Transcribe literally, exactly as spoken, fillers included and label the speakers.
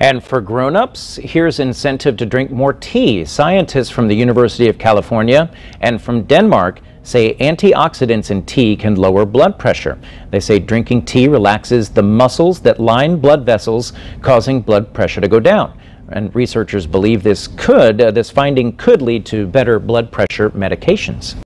Speaker 1: And for grown-ups, here's incentive to drink more tea. Scientists from the University of California and from Denmark say antioxidants in tea can lower blood pressure. They say drinking tea relaxes the muscles that line blood vessels, causing blood pressure to go down. And researchers believe this could, uh, this finding could lead to better blood pressure medications.